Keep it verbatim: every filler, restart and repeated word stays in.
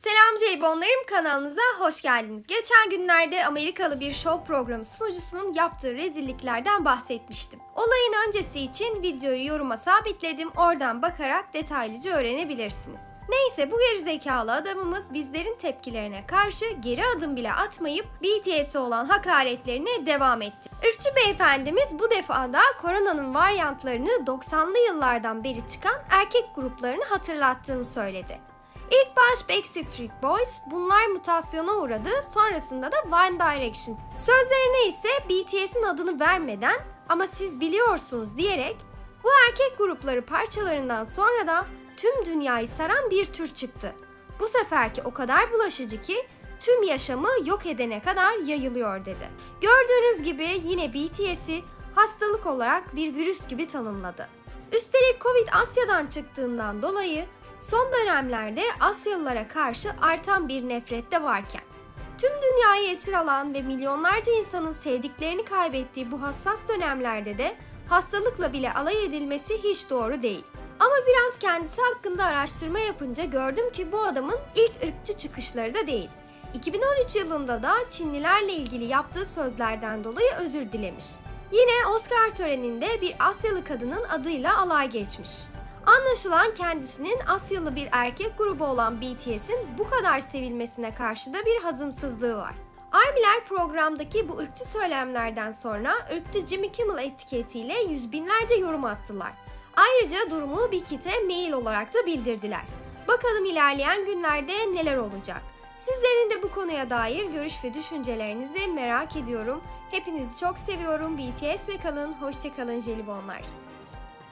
Selam Jelibonlarım, kanalınıza hoş geldiniz. Geçen günlerde Amerikalı bir show programı sunucusunun yaptığı rezilliklerden bahsetmiştim. Olayın öncesi için videoyu yoruma sabitledim. Oradan bakarak detaylıca öğrenebilirsiniz. Neyse, bu gerizekalı adamımız bizlerin tepkilerine karşı geri adım bile atmayıp B T S'e olan hakaretlerine devam etti. Irkçı beyefendimiz bu defa da koronanın varyantlarını doksanlı yıllardan beri çıkan erkek gruplarını hatırlattığını söyledi. İlk baş Backstreet Boys, bunlar mutasyona uğradı, sonrasında da One Direction. Sözlerine ise B T S'in adını vermeden ama siz biliyorsunuz diyerek bu erkek grupları parçalarından sonra da tüm dünyayı saran bir tür çıktı. Bu seferki o kadar bulaşıcı ki tüm yaşamı yok edene kadar yayılıyor dedi. Gördüğünüz gibi yine B T S'i hastalık olarak bir virüs gibi tanımladı. Üstelik Covid Asya'dan çıktığından dolayı son dönemlerde Asyalılara karşı artan bir nefret de varken, tüm dünyayı esir alan ve milyonlarca insanın sevdiklerini kaybettiği bu hassas dönemlerde de hastalıkla bile alay edilmesi hiç doğru değil. Ama biraz kendisi hakkında araştırma yapınca gördüm ki bu adamın ilk ırkçı çıkışları da değil. iki bin on üç yılında da Çinlilerle ilgili yaptığı sözlerden dolayı özür dilemiş. Yine Oscar töreninde bir Asyalı kadının adıyla alay geçmiş. Anlaşılan kendisinin Asyalı bir erkek grubu olan B T S'in bu kadar sevilmesine karşı da bir hazımsızlığı var. Armiler programdaki bu ırkçı söylemlerden sonra ırkçı Jimmy Kimmel etiketiyle yüz binlerce yorum attılar. Ayrıca durumu Big Hit'e mail olarak da bildirdiler. Bakalım ilerleyen günlerde neler olacak? Sizlerin de bu konuya dair görüş ve düşüncelerinizi merak ediyorum. Hepinizi çok seviyorum. B T S'le kalın, hoşça kalın jelibonlar.